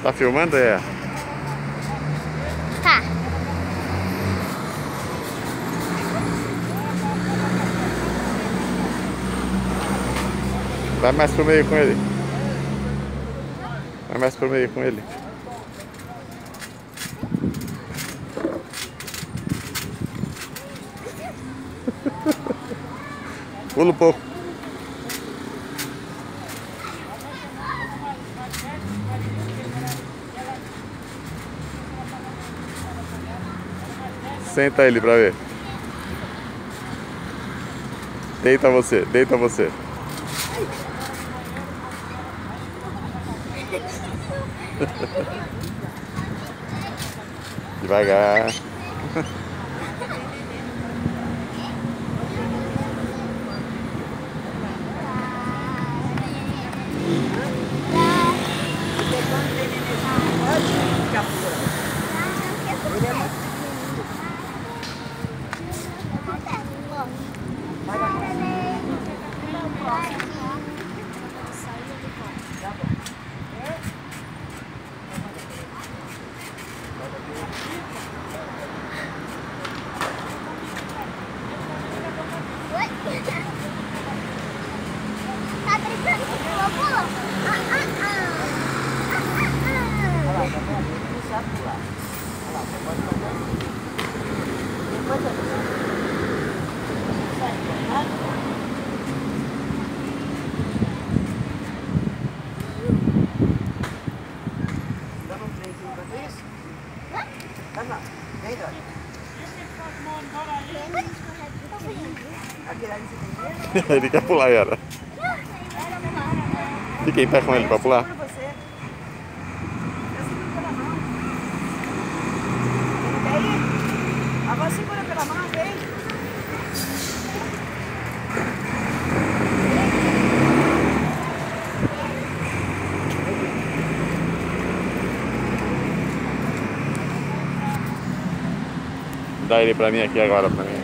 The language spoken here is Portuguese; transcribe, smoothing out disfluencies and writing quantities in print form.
Tá filmando, é? Tá. Vai mais pro meio com ele. Vai mais pro meio com ele. Pula um pouco. Senta ele pra ver. Deita você, deita você. Devagar. Tá brincando com pula? Ele quer pular, era. Fica em pé com ele pra pular. Agora segura pela mão, vem. Dá ele pra mim aqui agora, pra mim.